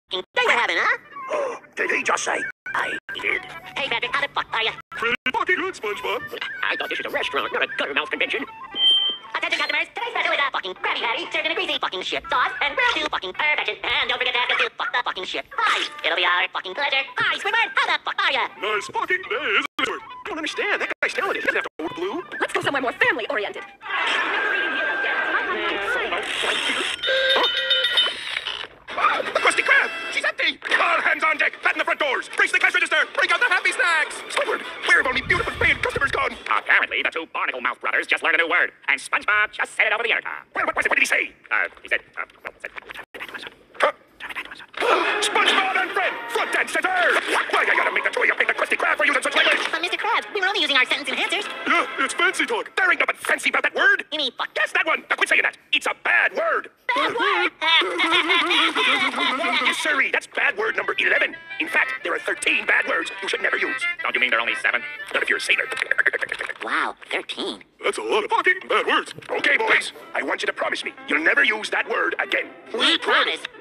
day we're having, huh? Did he just say I did? Hey, Patrick, how the fuck are you? Pretty fucking good, SpongeBob. I thought this was a restaurant, not a guttermouth convention. Attention, customers. Today's special is a fucking Krabby Patty served in a greasy fucking shit sauce and grilled to fucking perfection. And don't forget to ask us to fuck the fucking shit. Hi, it'll be our fucking pleasure. Hi, Squidward, how the fuck are ya? Nice fucking day, isn't it? I don't understand. That guy's talented. He doesn't have to wear blue. Let's go somewhere more family-oriented. The Krusty Krab! She's empty! All hands on deck! Batten the front doors! Brace the cash register! Break out the happy snacks! Squidward, where have only beautiful paying customers gone? Apparently, the two barnacle mouth brothers just learned a new word, and SpongeBob just said it over the intercom. What was it? What did he say? He said, Huh? SpongeBob and Fred! Front and center! Why you gotta make the two of you pick the Krusty Krab for using such language? Mr. Krabs, we were only using our sentence enhancers. Yeah, it's fancy talk. There ain't nothing fancy about that word! You mean fuck? Guess that one! Now quit saying that! It's a bad word! Bad word! Yes, sirree, that's bad word number 11. In fact, there are 13 bad words you should never use. don't you mean there are only 7? Not if you're a sailor. Wow, 13. That's a lot of fucking bad words. Okay, boys, I want you to promise me you'll never use that word again. We promise.